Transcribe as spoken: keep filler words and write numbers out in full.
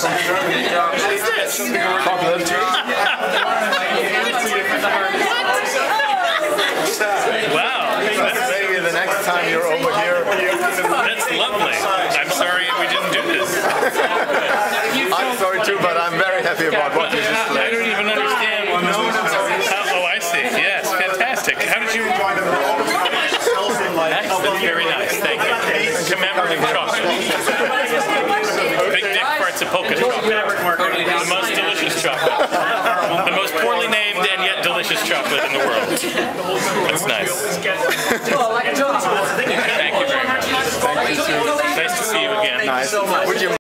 Chocolate. Wow. Maybe the next time you're over here. That's lovely. I'm sorry we didn't do this. I'm sorry too, but I'm very happy about what you just I played. don't even understand. How, oh, I see. Yes, fantastic. How did you... That's very nice. Thank you. Commemorative chocolate. Big Dick parts of polka chocolate. The most delicious chocolate. The most poorly named and yet delicious chocolate in the world. That's nice. Thank you very much. Thank you too. Nice to see you again. Nice. Would you